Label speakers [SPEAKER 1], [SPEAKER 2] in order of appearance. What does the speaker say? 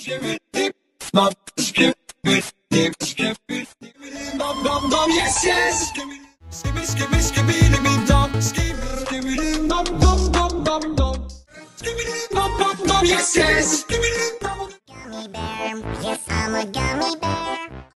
[SPEAKER 1] Yes, yes. Skibby, skibby, skibby, dibby, dum. Skibby, dum, dum, dum, dum, dum. Skibby, dum, dum, dum. Yes, yes. Skibby, dum.
[SPEAKER 2] Gummy bear, yes, I'm a gummy bear.